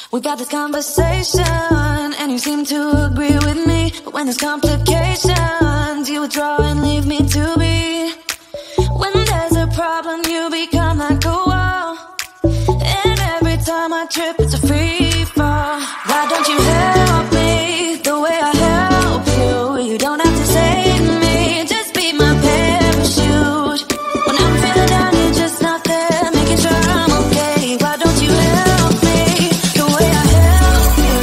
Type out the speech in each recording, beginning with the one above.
We've had this conversation, and you seem to agree with me. But when there's complications, you withdraw and leave me to be. When there's a problem, you become like a wall. And every time I trip, it's a free fall. Why don't you help me the way I help you? You don't have to save me, just be my parachute. When I'm feeling down, you're just not there, making sure I'm okay. Why don't you help me the way I help you?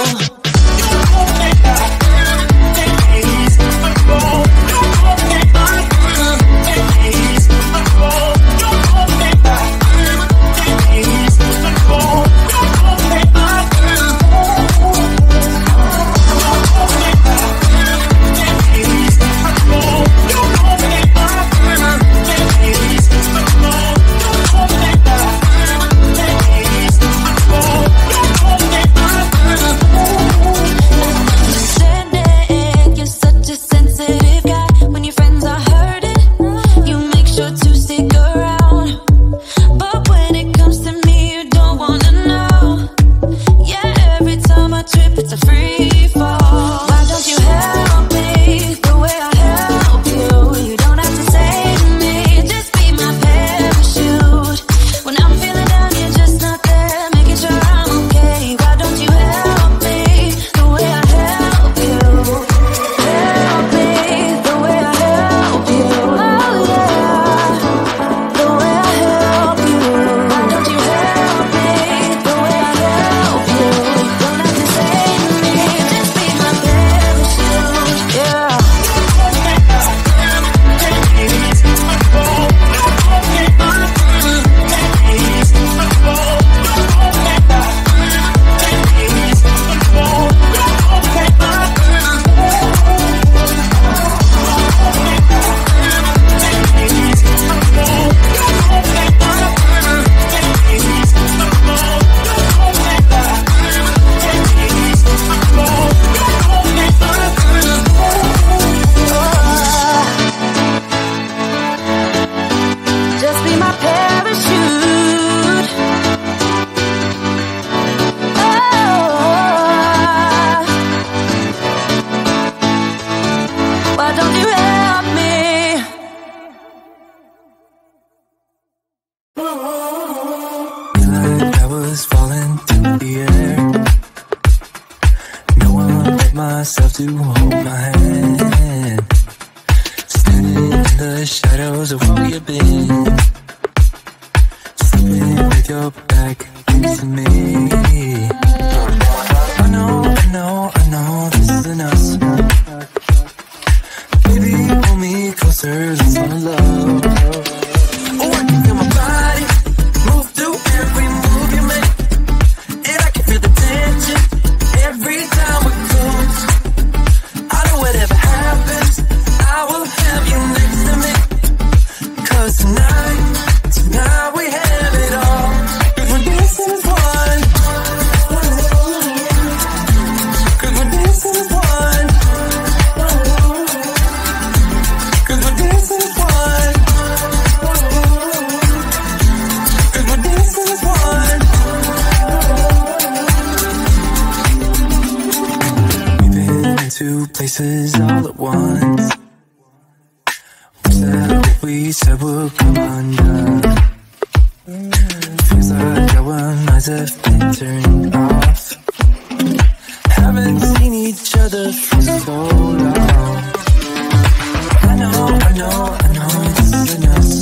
Myself to hold my hand, standing in the shadows of where you've been, sleeping with your back against me. I know this isn't us. Baby, pull me closer, let's fall in love. Oh, I can feel my body move through every move you make, and I can feel the tension every time we're close. Whatever happens, I will have you next to me. 'Cause tonight we have it all. 'Cause we're dancing as one. 'Cause we're dancing as one. 'Cause we're dancing as one. 'Cause we're dancing as one. We've been into places all at once. Was that what we said would come undone? Feels like our minds have been turned off. Haven't seen each other for so long. I know this isn't us.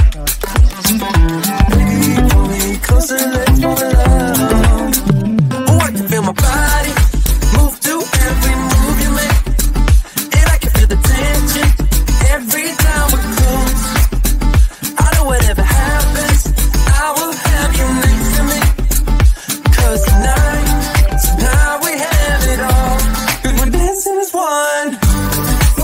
Baby, pull me closer, let's fall in love. Oh, I can feel my body move to every move you make, and I can feel the tension every time we're close. I know whatever happens, I will have you next to me. 'Cause tonight we have it all. 'Cause we're dancing as one.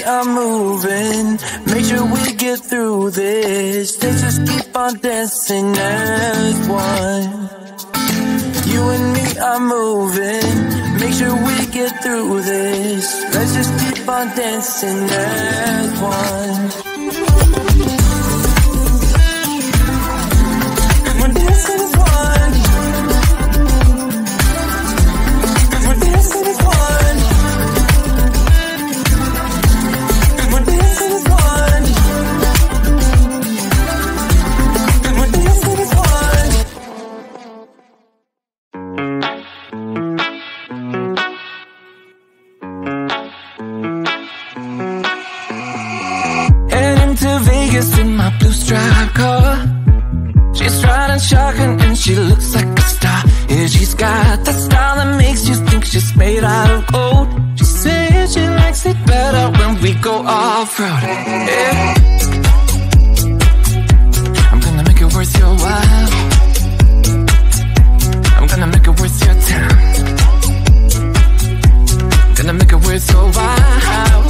me, I'm moving. Make sure we get through this. Let's just keep on dancing as one. You and me are moving. Make sure we get through this. Let's just keep on dancing as one. We're dancing as one. We're dancing as one. We're dancing as one. We're dancing as one. Vegas in my blue striped car. She's riding shotgun and she looks like a star. Yeah, she's got that style that makes you think she's made out of gold. She says she likes it better when we go off-road. Yeah. I'm gonna make it worth your while. I'm gonna make it worth your time. I'm gonna make it worth your while.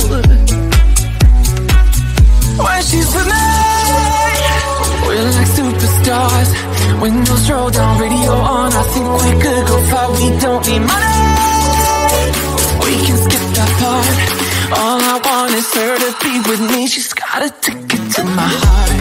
When she's with me, we're like superstars. Windows roll down, radio on. I think we could go far. We don't need money. We can skip that part. All I want is her to be with me. She's got a ticket to my heart.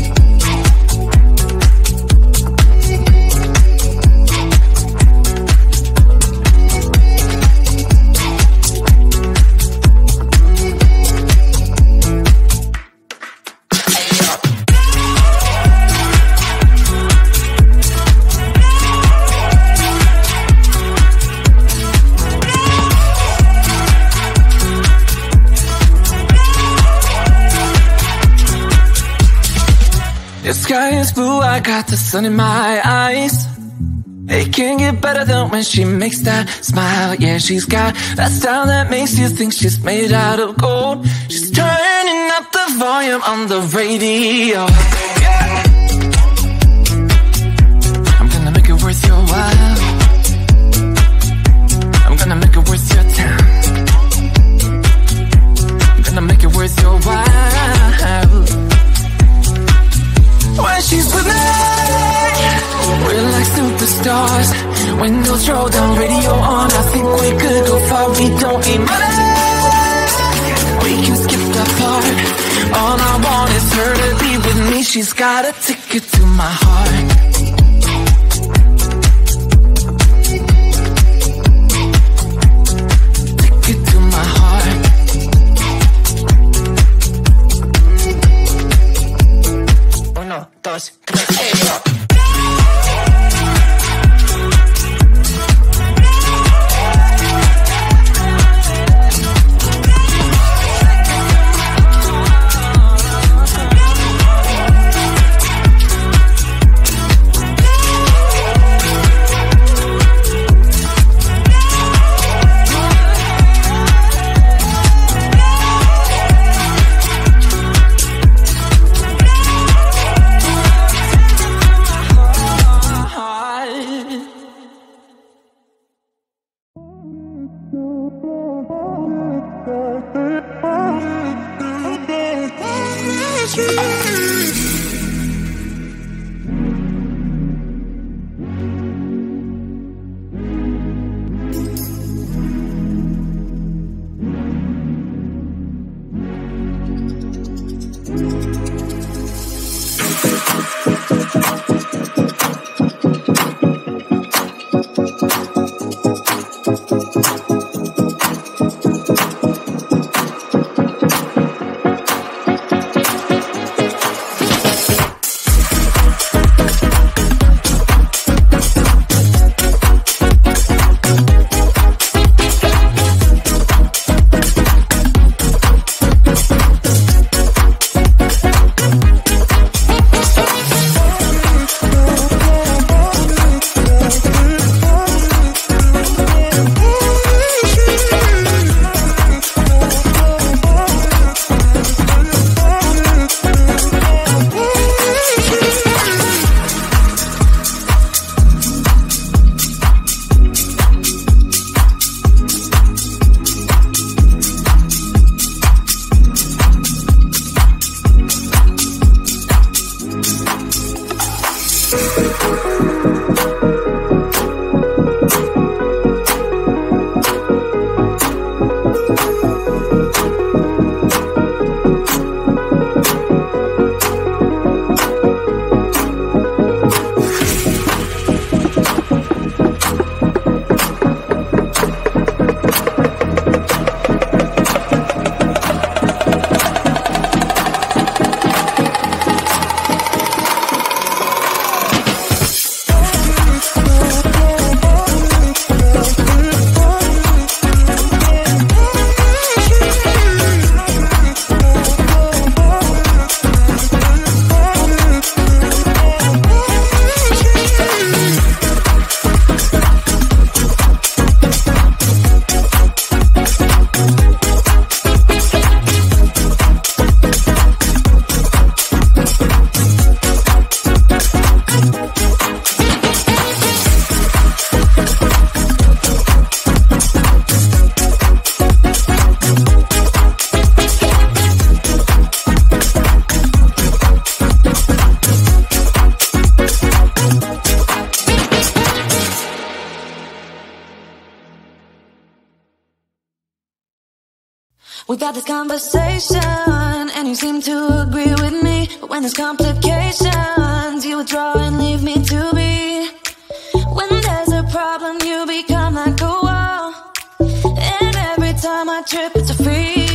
The sky is blue, I got the sun in my eyes. It can't get better than when she makes that smile. Yeah, she's got that style that makes you think she's made out of gold. She's turning up the volume on the radio. Yeah. I'm gonna make it worth your while. I'm gonna make it worth your time. I'm gonna make it worth your while. When she's with me, we're like superstars. Windows roll down, radio on. I think we could go far. We don't need money. We can skip that part. All I want is her to be with me. She's got a ticket to my heart. Ticket to my heart. Uno, dos, tres, hey, yo. We've had this conversation, and you seem to agree with me. But when there's complications, you withdraw and leave me to be. When there's a problem, you become like a wall, and every time I trip, it's a free